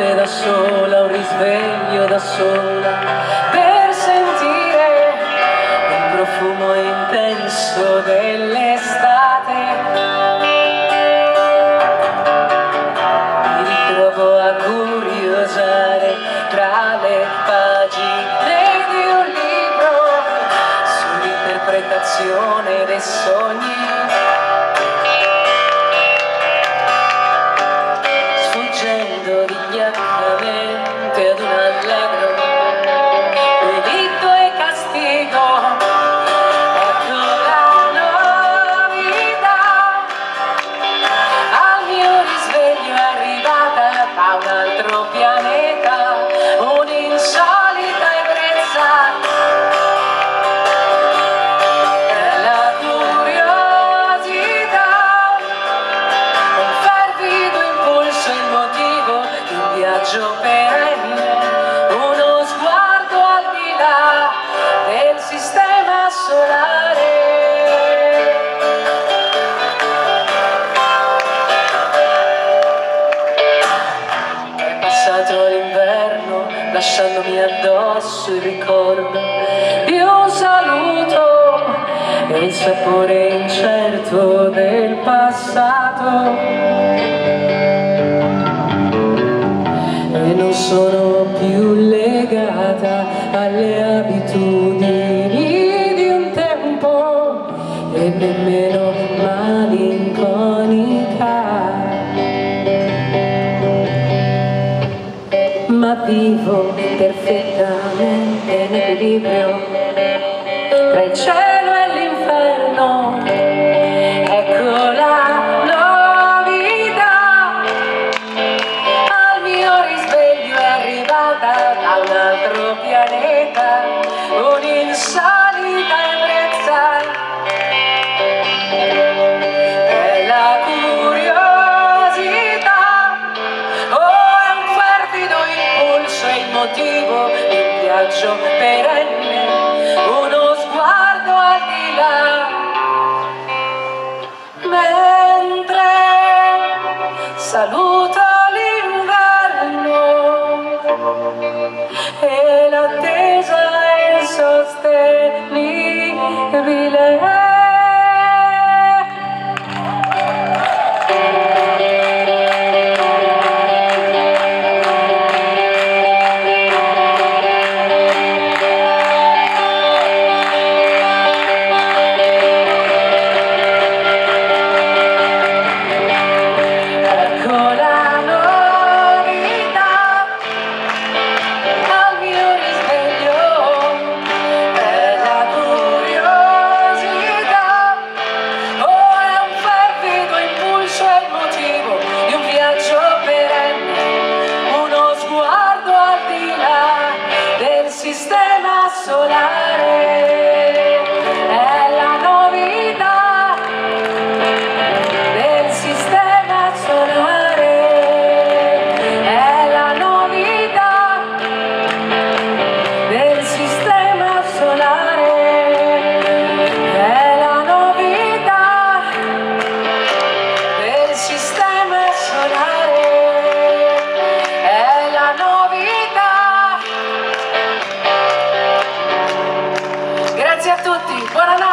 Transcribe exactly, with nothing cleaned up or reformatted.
notte da sola, un risveglio da sola, per sentire il profumo intenso dell'estate. Mi ritrovo a curiosare tra le pagine di un libro sull'interpretazione dei sogni, vigliaccamente ad un allegro delitto e castigo. Ecco la novità, al mio risveglio è arrivata da un altro pianeta un'insolita ebbrezza. È la curiosità, un fervido impulso, il motivo di un viaggio perenne, uno sguardo al di là del sistema solare. È passato l'inverno lasciandomi addosso il ricordo di un saluto e il sapore incerto del passato. Non sono più legata alle abitudini di un tempo e nemmeno malinconica, ma vivo perfettamente in equilibrio tra il cielo e l'inferno. Ecco la da un altro pianeta, un'insolita ebbrezza. È la curiosità, oh, è un fervido impulso e il motivo di un viaggio perenne, uno sguardo al di là. Mentre saluto e l'attesa è insostenibile. Sistema solare è la novità del sistema solare, è la novità del sistema solare, è la novità del sistema solare, è la novità. Grazie a tutti, buonanotte.